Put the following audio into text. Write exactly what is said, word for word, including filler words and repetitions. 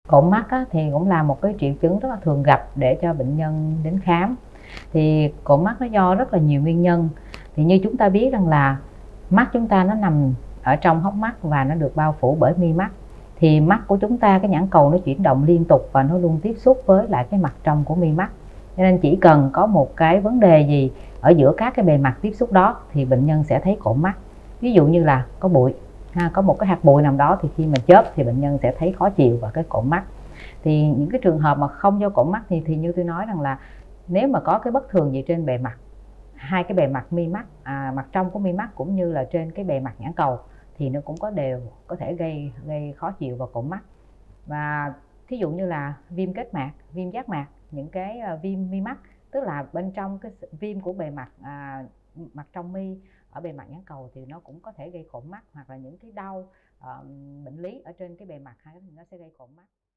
Cộm mắt á, thì cũng là một cái triệu chứng rất là thường gặp để cho bệnh nhân đến khám. Thì cộm mắt nó do rất là nhiều nguyên nhân. Thì như chúng ta biết rằng là mắt chúng ta nó nằm ở trong hốc mắt và nó được bao phủ bởi mi mắt. Thì mắt của chúng ta, cái nhãn cầu nó chuyển động liên tục và nó luôn tiếp xúc với lại cái mặt trong của mi mắt. Cho nên chỉ cần có một cái vấn đề gì ở giữa các cái bề mặt tiếp xúc đó thì bệnh nhân sẽ thấy cộm mắt. Ví dụ như là có bụi, ha, có một cái hạt bụi nào đó thì khi mà chớp thì bệnh nhân sẽ thấy khó chịu và cái cộm mắt. Thì những cái trường hợp mà không do cộm mắt thì, thì như tôi nói rằng là nếu mà có cái bất thường gì trên bề mặt, hai cái bề mặt mi mắt, à, mặt trong của mi mắt cũng như là trên cái bề mặt nhãn cầu thì nó cũng có đều có thể gây gây khó chịu và cộm mắt. Và thí dụ như là viêm kết mạc, viêm giác mạc, những cái uh, viêm mi mắt, tức là bên trong cái viêm của bề mặt à, mặt trong mi ở bề mặt nhãn cầu thì nó cũng có thể gây cộm mắt, hoặc là những cái đau uh, bệnh lý ở trên cái bề mặt thì nó sẽ gây cộm mắt.